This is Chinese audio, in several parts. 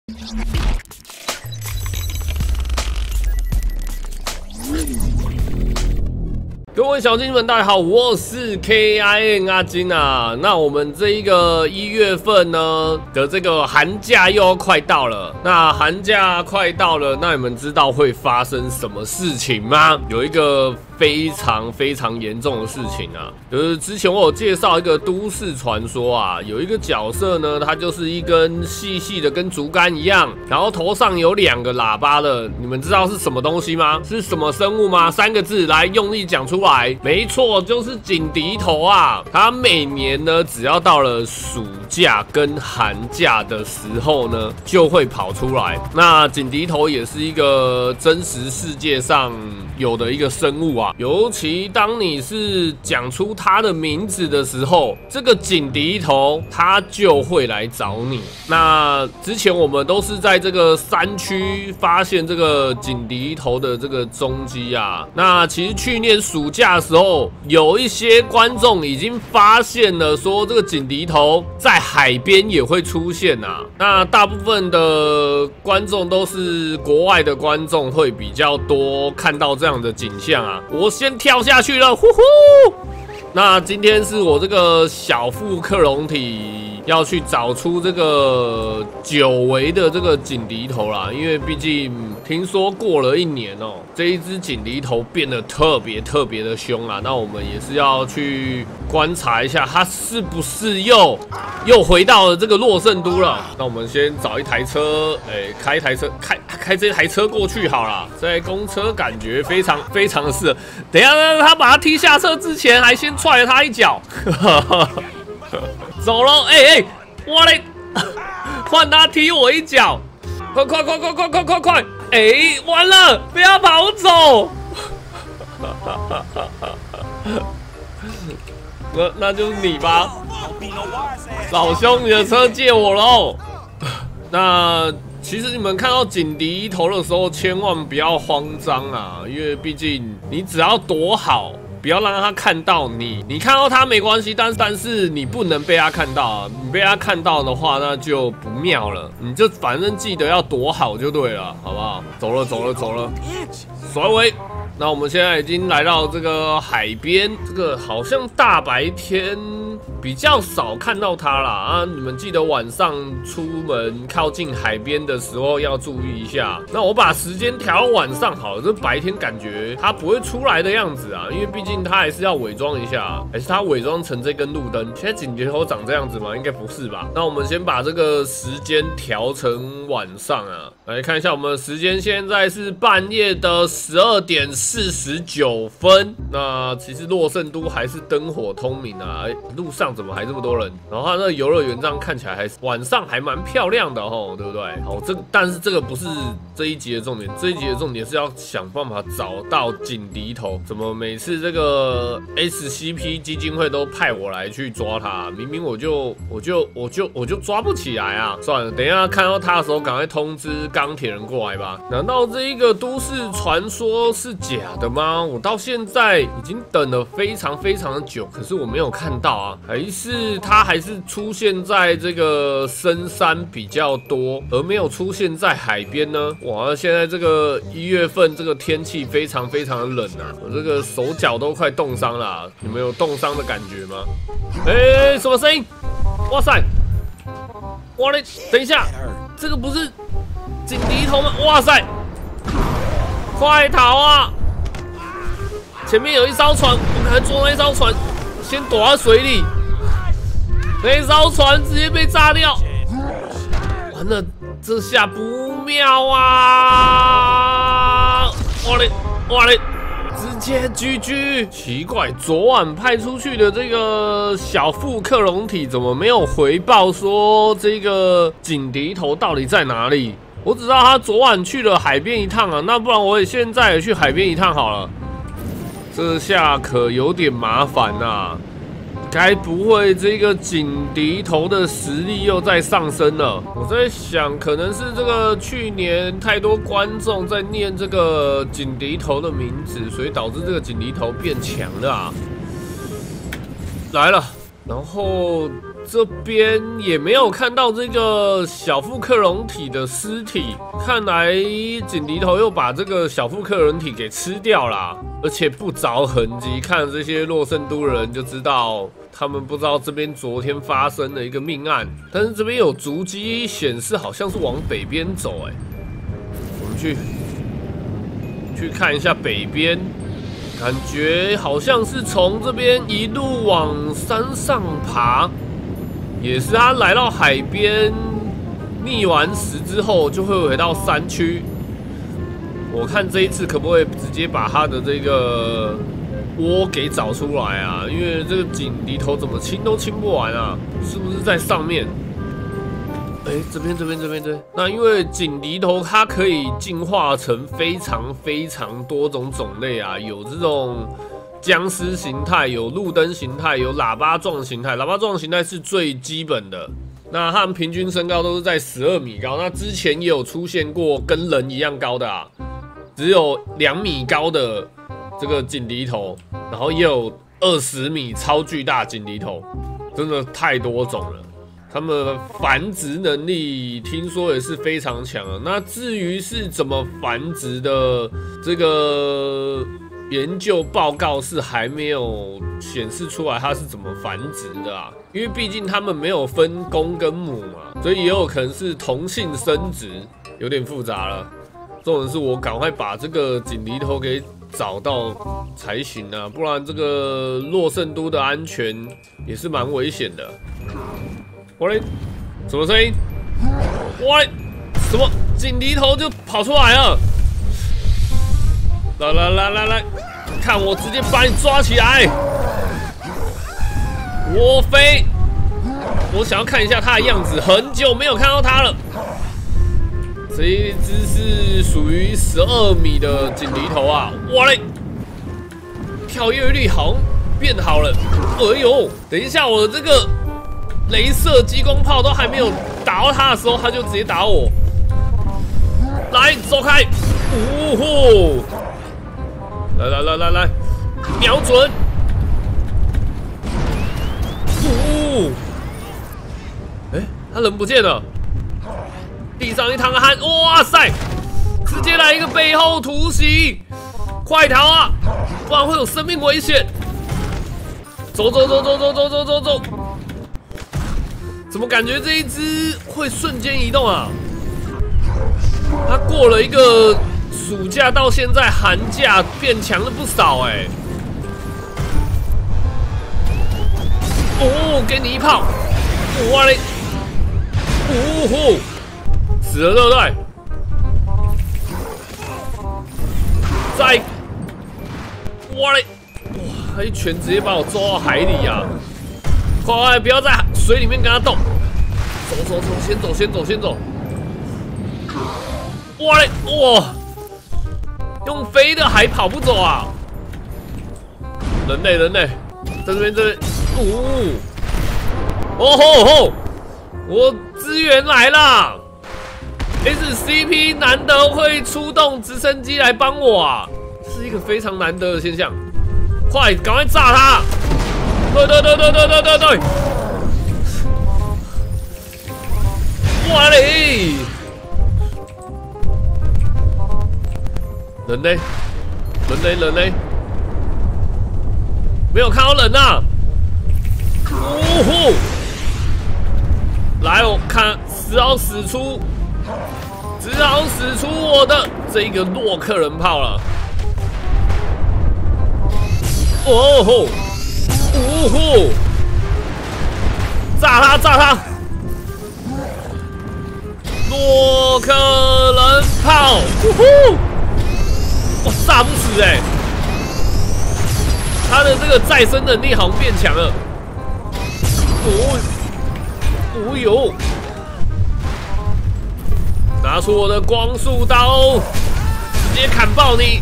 各位小金们，大家好，我是 KIN 阿金啊。那我们这一个1月份呢的这个寒假又要快到了。那寒假快到了，那你们知道会发生什么事情吗？有一个非常严重的事情啊，就是之前我有介绍一个都市传说啊，有一个角色呢，他就是一根细细的跟竹竿一样，然后头上有2个喇叭的，你们知道是什么东西吗？是什么生物吗？3个字，来用力讲出来。没错，就是锦笛头啊。它每年呢，只要到了暑假跟寒假的时候呢，就会跑出来。那锦笛头也是一个真实世界上有的一个生物啊，尤其当你是讲出它的名字的时候，这个锦笛头它就会来找你。那之前我们都是在这个山区发现这个锦笛头的这个踪迹啊。那其实去年暑假的时候，有一些观众已经发现了说这个锦笛头在海边也会出现啊。那大部分的观众都是国外的观众，会比较多看到这样的景象啊。我先跳下去了，呼呼。那今天是我这个小腹克隆体要去找出这个久违的这个锦笛头啦，因为毕竟听说过了1年哦，这一只锦笛头变得特别的凶啊。那我们也是要去观察一下，它是不是又回到了这个洛圣都了。那我们先找一台车，开一台车，开这台车过去好了。在公车感觉非常的适合。等一下，他把他踢下车之前，还先踹了他一脚。走喽，我嘞，换他踢我一脚，快！完了，不要跑走。那就是你吧，老兄，你的车借我喽。那其实你们看到锦笛头的时候，千万不要慌张啊，因为毕竟你只要躲好，不要让他看到你。你看到他没关系，但是你不能被他看到啊！你被他看到的话，那就不妙了。你就反正记得要躲好就对了，好不好？走了，甩尾。那我们现在已经来到这个海边，这个好像大白天比较少看到它啦啊！你们记得晚上出门靠近海边的时候要注意一下。那我把时间调到晚上好了，这白天感觉它不会出来的样子啊，因为毕竟它还是要伪装一下，还是它伪装成这根路灯？现在锦笛头长这样子吗？应该不是吧？那我们先把这个时间调成晚上啊，来看一下我们的时间，现在是半夜的12点49分。那其实洛圣都还是灯火通明啊，路上怎么还这么多人？然后它那游乐园这样看起来还晚上还蛮漂亮的吼，对不对？好，但是这个不是这一集的重点，这一集的重点是要想办法找到锦笛头。怎么每次这个 SCP 基金会都派我来去抓它？明明我就抓不起来啊！算了，等一下看到它的时候，赶快通知钢铁人过来吧。难道这一个都市传说是假的吗？我到现在已经等了非常的久，可是我没有看到啊，它还是出现在这个深山比较多，而没有出现在海边呢？哇，现在这个1月份这个天气非常的冷啊，我这个手脚都快冻伤了啊，你们有冻伤的感觉吗？什么声音？哇塞！哇嘞，等一下，这个不是锦笛头吗？哇塞！快逃啊！前面有一艘船，我赶快坐那艘船，先躲在水里。那艘船直接被炸掉，完了，这下不妙啊！哇嘞，直接 GG。奇怪，昨晚派出去的这个小腹克隆体怎么没有回报说这个锦笛头到底在哪里？我只知道他昨晚去了海边一趟啊，那不然我也现在也去海边一趟好了。这下可有点麻烦啊！该不会这个锦笛头的实力又在上升了？我在想，可能是这个去年太多观众在念这个锦笛头的名字，所以导致这个锦笛头变强了啊！来了，然后这边也没有看到这个小副克隆体的尸体，看来锦鲤头又把这个小副克隆体给吃掉啦，而且不着痕迹。看这些洛圣都的人就知道，他们不知道这边昨天发生的一个命案，但是这边有足迹显示好像是往北边走，我们去看一下北边。 感觉好像是从这边一路往山上爬，也是他来到海边溺完食之后，就会回到山区。我看这一次可不可以直接把他的这个窝给找出来啊？因为这个锦鲤头怎么清都清不完啊？是不是在上面？ 这边，那因为锦鲤头它可以进化成非常多种种类啊，有这种僵尸形态，有路灯形态，有喇叭状形态。喇叭状形态是最基本的。那他们平均身高都是在12米高。那之前也有出现过跟人一样高的啊，只有2米高的这个锦鲤头，然后也有20米超巨大锦鲤头，真的太多种了。 他们繁殖能力听说也是非常强的。那至于是怎么繁殖的，这个研究报告是还没有显示出来它是怎么繁殖的啊。因为毕竟他们没有分公跟母嘛，所以也有可能是同性生殖，有点复杂了。重点是我赶快把这个锦鲤头给找到才行啊，不然这个洛圣都的安全也是蛮危险的。 我嘞，什么声音？我嘞，什么锦鲤头就跑出来了！来，看我直接把你抓起来！我飞！我想要看一下它的样子，很久没有看到它了。这一只是属于12米的锦鲤头啊！我嘞，跳跃力好像变好了。哎呦，等一下，我的这个。 雷射激光炮都还没有打到他的时候，他就直接打我。来，走开！呜呼！来，瞄准！呜！他人不见了，地上一滩汗。哇塞！直接来一个背后突袭，快逃啊！不然会有生命危险。走！ 怎么感觉这一只会瞬间移动啊？它过了一个暑假到现在寒假变强了不少哦，给你一炮！哇嘞！呜呼！死了对不对？再！哇嘞！哇，他一拳直接把我抓到海里啊！ 快，不要在水里面跟他斗！走，先走！哇嘞，哇！用飞的还跑不走啊！人类，在这边，哦，我支援来啦 ！SCP 难得会出动直升机来帮我啊，是一个非常难得的现象。快，赶快炸他！ 对！哇嘞！人嘞！没有看到人啊！呜呼！来，我看只好使出我的这一个洛克人炮了。哦吼！ 呜呼！炸他！洛克人炮！呜呼！哇，炸不死他的这个再生能力好像变强了。哦呦！拿出我的光束刀，直接砍爆你！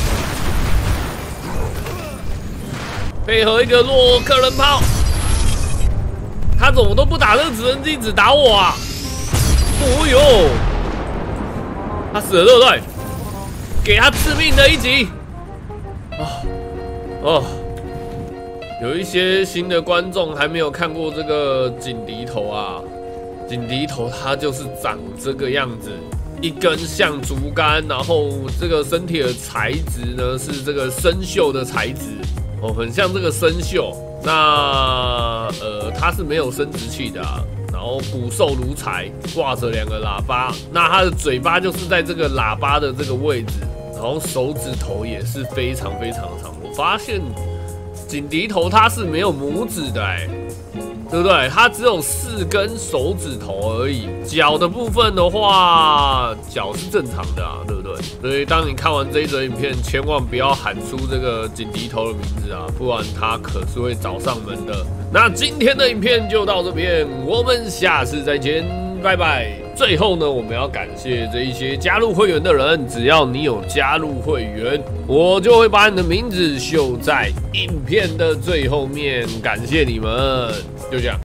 配合一个洛克人炮，他怎么都不打这个直升机，只打我啊！哦呦，他死了对不对？给他致命的一击！ 有一些新的观众还没有看过这个锦鲤头啊，锦鲤头它就是长这个样子，一根像竹竿，然后这个身体的材质呢是这个生锈的材质哦，很像这个生锈。那它是没有生殖器的啊，然后骨瘦如柴，挂着2个喇叭，那它的嘴巴就是在这个喇叭的这个位置，然后手指头也是非常非常长。我发现锦鲤头它是没有拇指的对不对？它只有4根手指头而已。脚的部分的话，脚是正常的啊，对不对？所以当你看完这一则影片，千万不要喊出这个锦鲤头的名字啊，不然它可是会找上门的。那今天的影片就到这边，我们下次再见，拜拜。最后呢，我们要感谢这一些加入会员的人，只要你有加入会员，我就会把你的名字秀在影片的最后面，感谢你们，就这样。